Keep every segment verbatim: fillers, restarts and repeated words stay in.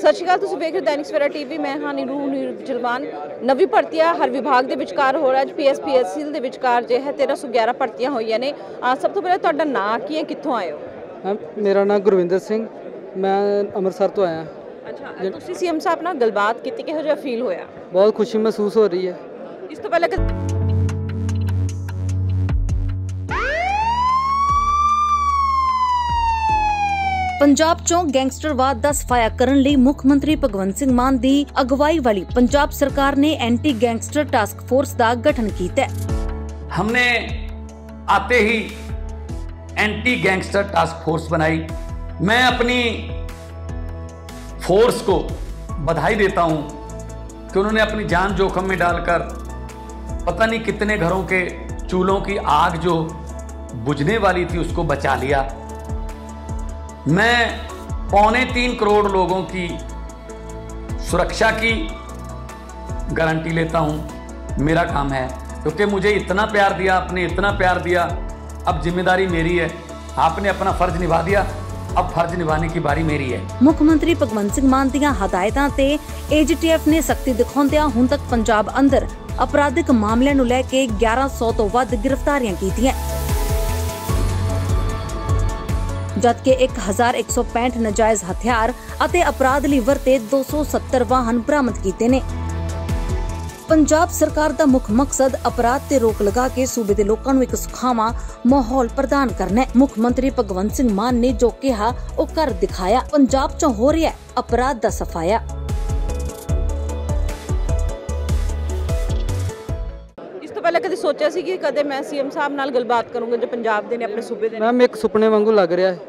ਸਤਿ ਸ਼੍ਰੀ ਅਕਾਲ, ਤੁਸੀਂ ਵੇਖ ਰਹੇ ਹੋ ਦੈਨਿਕ ਸਵੇਰਾ ਟੀਵੀ। ਮੈਂ ਹਾਂ ਨੀਰੂ ਨੀਰੂ ਜਲਵਾਨ। ਨਵੀਂ ਭਰਤੀਆਂ ਹਰ ਵਿਭਾਗ ਦੇ ਵਿਚਕਾਰ ਹੋ ਰਿਹਾ। ਅੱਜ P S P S C ਦੇ ਵਿਚਕਾਰ ਜੋ ਹੈ ਤੇਰਾਂ ਸੌ ਗਿਆਰਾਂ ਭਰਤੀਆਂ ਹੋਈਆਂ ਨੇ। ਸਭ ਤੋਂ ਪਹਿਲਾਂ ਤੁਹਾਡਾ ਨਾਂ ਕੀ ਹੈ, ਕਿੱਥੋਂ ਆਏ ਹੋ? ਮੈਮ ਮੇਰਾ ਨਾਮ ਗੁਰਵਿੰਦਰ ਸਿੰਘ, ਮੈਂ ਅੰਮ੍ਰਿਤਸਰ ਤੋਂ ਆਇਆ। ਅੱਛਾ, ਤੁਸੀਂ ਸੀ ਐਮ ਸਾਹਿਬ ਨਾਲ ਗੱਲਬਾਤ ਕੀਤੀ, ਕਿਹੋ ਜਿਹਾ ਫੀਲ ਹੋਇਆ? ਬਹੁਤ ਖੁਸ਼ੀ ਮਹਿਸੂਸ ਹੋ ਰਹੀ ਹੈ। ਇਸ ਤੋਂ ਪਹਿਲਾਂ पंजाब चों गैंगस्टरवाद का सफाया करने ਲਈ मुख मंत्री भगवंत सिंह मान की अगवाई वाली पंजाब सरकार ने एंटी गैंगस्टर टास्क फोर्स का गठन किया है। हमने आते ही एंटी गैंगस्टर टास्क फोर्स बनाई। मैं अपनी फोर्स को बधाई देता हूं कि उन्होंने अपनी जान जोखिम में डालकर पता नहीं कितने घरों के चूल्हों की आग जो बुझने वाली थी उसको बचा लिया। मैं पौने तीन करोड़ लोगों की सुरक्षा की गारंटी लेता हूं। मेरा काम है, क्योंकि मुझे इतना प्यार दिया, आपने इतना प्यार दिया, अब जिम्मेदारी मेरी है। आपने अपना फर्ज निभा दिया, अब फर्ज निभाने की बारी मेरी है। मुख्यमंत्री भगवंत सिंह मान ਦੀਆਂ ਹਦਾਇਤਾਂ ਤੇ ए जी टी एफ ने सख्ती ਦਿਖਾਉਂਦਿਆਂ ਹੁਣ तक पंजाब अंदर अपराधिक ਮਾਮਲਿਆਂ ਨੂੰ ਲੈ ਕੇ ग्यारह सौ ਤੋਂ ਵੱਧ गिरफ्तारियां ਕੀਤੀਆਂ, जबकि एक हजार एक सौ पैंठ नाजायज हथियार ਅਤੇ अपराध ਲਈ ਵਰਤੇ दो सौ सत्तर ਵਾਹਨ ਬਰਾਮਦ ਕੀਤੇ ਨੇ। ਪੰਜਾਬ ਸਰਕਾਰ ਦਾ ਮੁੱਖ ਮਕਸਦ ਅਪਰਾਧ ਤੇ ਰੋਕ ਲਗਾ ਕੇ ਸੂਬੇ ਦੇ ਲੋਕਾਂ ਨੂੰ ਇੱਕ ਸੁਖਾਵਾਂ ਮਾਹੌਲ ਪ੍ਰਦਾਨ ਕਰਨਾ ਹੈ। ਮੁੱਖ ਮੰਤਰੀ ਭਗਵੰਤ ਸਿੰਘ ਮਾਨ ਨੇ ਜੋ ਕਿਹਾ ਉਹ ਕਰ ਦਿਖਾਇਆ। ਪੰਜਾਬ 'ਚ ਹੋ ਰਿਹਾ ਅਪਰਾਧ ਦਾ ਸਫਾਇਆ। ਇਸ ਤੋਂ ਪਹਿਲਾਂ ਕਦੇ ਸੋਚਿਆ ਸੀ ਕਿ ਕਦੇ ਮੈਂ ਸੀ ਐਮ ਸਾਹਿਬ ਨਾਲ ਗੱਲਬਾਤ ਕਰੂੰਗਾ ਜੋ ਪੰਜਾਬ ਦੇ ਨੇ, ਆਪਣੇ ਸੂਬੇ ਦੇ? ਮੈਮ ਇੱਕ ਸੁਪਨੇ ਵਾਂਗੂ ਲੱਗ ਰਿਹਾ ਹੈ।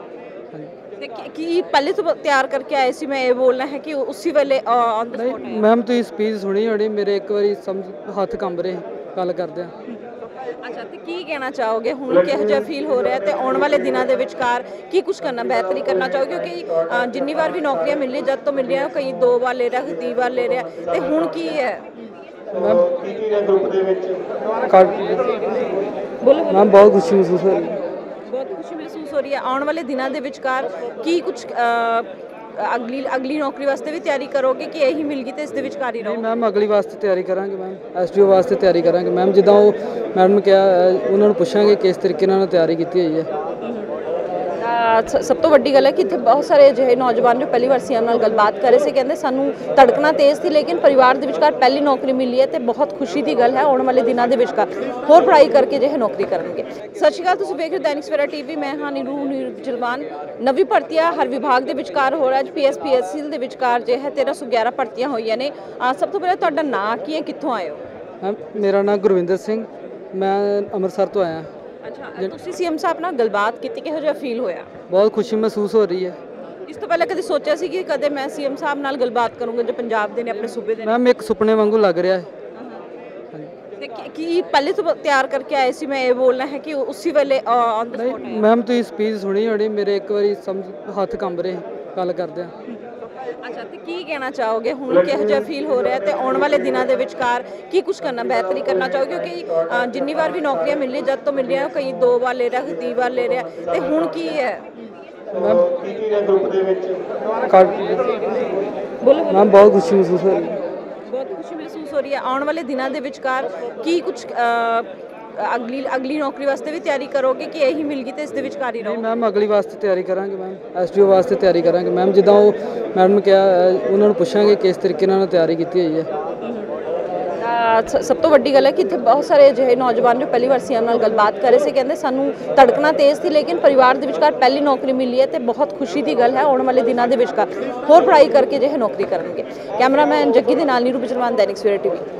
ਕਿ ਪਹਿਲੇ ਤੋਂ ਤਿਆਰ ਕਰਕੇ ਆਏ ਸੀ, ਮੈਂ ਇਹ ਬੋਲਣਾ ਹੈ ਕਿ ਉਸੇ ਵੇਲੇ ਔਨ ਦ ਸਪੌਟ? ਮੈਮ ਤੁਸੀਂ ਸਪੀਚ ਸੁਣੀ ਹੋਣੀ, ਮੇਰੇ ਇੱਕ ਵਾਰੀ ਸਮਝ ਹੱਥ ਕੰਬ ਰਹੇ ਗੱਲ ਕਰਦੇ ਆ। ਅੱਛਾ, ਤੇ ਕੀ ਕਹਿਣਾ ਚਾਹੋਗੇ ਹੁਣ, ਕਿਹੋ ਜਿਹਾ ਫੀਲ ਹੋ ਰਿਹਾ ਤੇ ਆਉਣ ਵਾਲੇ ਦਿਨਾਂ ਦੇ ਵਿਚਕਾਰ ਕੀ ਕੁਝ ਕਰਨਾ, ਬਿਹਤਰੀ ਕਰਨਾ ਚਾਹੋਗੇ? ਕਿਉਂਕਿ ਜਿੰਨੀ ਵਾਰ ਵੀ ਨੌਕਰੀਆਂ ਮਿਲ ਜਦ ਤੋਂ ਮਿਲ ਰਹੀਆਂ, ਕਈ ਦੋ ਵਾਰ ਲੈ ਰਿਹਾ, ਕਈ ਵਾਰ ਲੈ ਰਿਹਾ, ਤੇ ਹੁਣ ਕੀ ਹੈ? ਮੈਮ ਮੈਮ ਬਹੁਤ ਖੁਸ਼ੀ ਮਹਿਸੂਸ ਹੋ ਰਹੀ ਹੈ। ਬਹੁਤ ਖੁਸ਼ੀ ਮਹਿਸੂਸ ਹੋ ਰਹੀ ਹੈ। ਆਉਣ ਵਾਲੇ ਦਿਨਾਂ ਦੇ ਵਿਚਕਾਰ ਕੀ ਕੁਝ ਅਗਲੀ ਅਗਲੀ ਨੌਕਰੀ ਵਾਸਤੇ ਵੀ ਤਿਆਰੀ ਕਰੋਗੇ ਕਿ ਇਹੀ ਮਿਲ ਗਈ ਤੇ ਇਸ ਦੇ ਵਿਚਕਾਰ ਹੀ ਰਹੋ? ਮੈਮ ਅਗਲੀ ਵਾਸਤੇ ਤਿਆਰੀ ਕਰਾਂਗੇ। ਮੈਮ ਐਸ ਡੀ ਓ ਵਾਸਤੇ ਤਿਆਰੀ ਕਰਾਂਗੇ। ਮੈਮ ਜਿੱਦਾਂ ਉਹ ਮੈਡਮ ਨੇ ਕਿਹਾ, ਉਹਨਾਂ ਨੂੰ ਪੁੱਛਾਂਗੇ ਕਿਸ ਤਰੀਕੇ ਨਾਲ ਤਿਆਰੀ ਕੀਤੀ ਹੋਈ ਹੈ। ਸਭ ਤੋਂ ਵੱਡੀ ਗੱਲ ਹੈ ਕਿ ਇੱਥੇ ਬਹੁਤ ਸਾਰੇ ਅਜਿਹੇ ਨੌਜਵਾਨ ਜੋ ਪਹਿਲੀ ਵਾਰ ਸੀ ਐਮ ਨਾਲ ਗੱਲਬਾਤ ਕਰ ਰਹੇ ਸੀ, ਕਹਿੰਦੇ ਸਾਨੂੰ ਧੜਕਣਾ ਤੇਜ਼ ਸੀ ਲੇਕਿਨ ਪਰਿਵਾਰ ਦੇ ਵਿਚਕਾਰ ਪਹਿਲੀ ਨੌਕਰੀ ਮਿਲੀ ਹੈ ਤੇ ਬਹੁਤ ਖੁਸ਼ੀ ਦੀ ਗੱਲ ਹੈ। ਆਉਣ ਵਾਲੇ ਦਿਨਾਂ ਦੇ ਵਿਚਕਾਰ ਹੋਰ ਪੜ੍ਹਾਈ ਕਰਕੇ ਅਜਿਹੇ ਨੌਕਰੀ ਕਰਨਗੇ। ਸਤਿ ਸ਼੍ਰੀ ਅਕਾਲ, ਤੁਸੀਂ ਵੇਖ ਰਹੇ ਹੋ ਦੈਨਿਕ ਸਵੇਰਾ ਟੀਵੀ। ਮੈਂ ਹਾਂ ਨੀਰੂ ਨੀਰੂ ਜਲਵਾਨ। ਨਵੀਂ ਭਰਤੀਆਂ ਹਰ ਵਿਭਾਗ ਦੇ ਵਿਚਕਾਰ ਹੋ ਰਿਹਾ। ਅੱਜ P S P S C ਦੇ ਵਿਚਕਾਰ ਜੋ ਹੈ ਤੇਰਾਂ ਸੌ ਗਿਆਰਾਂ ਭਰਤੀਆਂ ਹੋਈਆਂ ਨੇ। ਸਭ ਤੋਂ ਪਹਿਲਾਂ ਤੁਹਾਡਾ ਨਾਂ ਕੀ ਹੈ, ਕਿੱਥੋਂ ਆਏ ਹੋ? ਮੈਮ ਮੇਰਾ ਨਾਮ ਗੁਰਵਿੰਦਰ ਸਿੰਘ, ਮੈਂ ਅੰਮ੍ਰਿਤਸਰ ਤੋਂ ਆਇਆ। ਅੱਛਾ, ਤੁਸੀਂ ਸੀ ਐਮ ਸਾਹਿਬ ਨਾਲ ਗੱਲਬਾਤ ਕੀਤੀ, ਕਿਹੋ ਜਿਹਾ ਫੀਲ ਹੋਇਆ? ਬਹੁਤ ਖੁਸ਼ੀ ਮਹਿਸੂਸ ਹੋ ਰਹੀ ਹੈ। ਇਸ ਤੋਂ ਪਹਿਲਾਂ ਕਦੇ ਸੋਚਿਆ ਸੀ ਕਿ ਕਦੇ ਮੈਂ ਸੀ ਐਮ ਸਾਹਿਬ ਨਾਲ ਗੱਲਬਾਤ ਕਰੂੰਗਾ ਜੋ ਪੰਜਾਬ ਦੇ ਨੇ, ਆਪਣੇ ਸੂਬੇ ਦੇ? ਮੈਮ ਇੱਕ ਸੁਪਨੇ ਵਾਂਗੂ ਲੱਗ ਰਿਹਾ ਹੈ। ਕਿ ਪਹਿਲੇ ਤੋਂ ਤਿਆਰ ਕਰਕੇ ਆਏ ਸੀ, ਮੈਂ ਇਹ ਬੋਲਣਾ ਹੈ ਕਿ ਉਸੇ ਵੇਲੇ ਔਨ ਦ ਸਪੌਟ? ਮੈਮ ਤੁਸੀਂ ਸਪੀਚ ਸੁਣੀ ਹੋਣੀ, ਮੇਰੇ ਇੱਕ ਵਾਰੀ ਸਮਝ ਹੱਥ ਕੰਬ ਰਹੇ ਗੱਲ ਕਰਦੇ ਆ। ਅੱਛਾ, ਤੇ ਕੀ ਕਹਿਣਾ ਚਾਹੋਗੇ ਹੁਣ, ਕਿਹੋ ਜਿਹਾ ਫੀਲ ਹੋ ਰਿਹਾ ਤੇ ਆਉਣ ਵਾਲੇ ਦਿਨਾਂ ਦੇ ਵਿਚਕਾਰ ਕੀ ਕੁਝ ਕਰਨਾ, ਬਿਹਤਰੀ ਕਰਨਾ ਚਾਹੋਗੇ? ਕਿਉਂਕਿ ਜਿੰਨੀ ਵਾਰ ਵੀ ਨੌਕਰੀਆਂ ਮਿਲ ਰਹੀਆਂ, ਜਦ ਤੋਂ ਮਿਲ ਰਹੀਆਂ, ਕਈ ਦੋ ਵਾਰ ਲੈ ਰਿਹਾ, ਕਈ ਵਾਰ ਲੈ ਰਿਹਾ, ਤੇ ਹੁਣ ਕੀ ਹੈ? ਮੈਮ ਮੈਮ ਬਹੁਤ ਖੁਸ਼ੀ ਮਹਿਸੂਸ ਹੋ ਰਹੀ ਹੈ। ਬਹੁਤ ਖੁਸ਼ੀ ਮਹਿਸੂਸ ਹੋ ਰਹੀ ਹੈ। ਆਉਣ ਵਾਲੇ ਦਿਨਾਂ ਦੇ ਵਿਚਕਾਰ ਕੀ ਕੁਝ ਅਗਲੀ ਅਗਲੀ ਨੌਕਰੀ ਵਾਸਤੇ ਵੀ ਤਿਆਰੀ ਕਰੋਗੇ ਕਿ ਇਹੀ ਮਿਲ ਗਈ ਤੇ ਇਸ ਦੇ ਵਿਚਕਾਰ ਹੀ ਰਹੋ? ਮੈਮ ਅਗਲੀ ਵਾਸਤੇ ਤਿਆਰੀ ਕਰਾਂਗੇ। ਮੈਮ ਐਸ ਡੀ ਓ ਵਾਸਤੇ ਤਿਆਰੀ ਕਰਾਂਗੇ। ਮੈਮ ਜਿੱਦਾਂ ਉਹ ਮੈਡਮ ਨੇ ਕਿਹਾ, ਉਹਨਾਂ ਨੂੰ ਪੁੱਛਾਂਗੇ ਕਿਸ ਤਰੀਕੇ ਨਾਲ ਤਿਆਰੀ ਕੀਤੀ ਹੋਈ ਹੈ। ਸਭ ਤੋਂ ਵੱਡੀ ਗੱਲ ਹੈ ਕਿ ਇੱਥੇ ਬਹੁਤ ਸਾਰੇ ਅਜਿਹੇ ਨੌਜਵਾਨ ਜੋ ਪਹਿਲੀ ਵਾਰ ਸੀ ਐਮ ਨਾਲ ਗੱਲਬਾਤ ਕਰ ਰਹੇ ਸੀ, ਕਹਿੰਦੇ ਸਾਨੂੰ ਧੜਕਣਾ ਤੇਜ਼ ਸੀ ਲੇਕਿਨ ਪਰਿਵਾਰ ਦੇ ਵਿਚਕਾਰ ਪਹਿਲੀ ਨੌਕਰੀ ਮਿਲੀ ਹੈ ਤੇ ਬਹੁਤ ਖੁਸ਼ੀ ਦੀ ਗੱਲ ਹੈ। ਆਉਣ ਵਾਲੇ ਦਿਨਾਂ ਦੇ ਵਿਚਕਾਰ ਹੋਰ ਪੜ੍ਹਾਈ ਕਰਕੇ ਅਜਿਹੇ ਨੌਕਰੀ ਕਰਨਗੇ। ਕੈਮਰਾਮੈਨ ਜੱਗੀ ਦੇ ਨਾਲ ਨੀਰੂ ਜਲਵਾਨ, ਦੈਨਿਕ ਸਵੇਰਾ ਟੀਵੀ।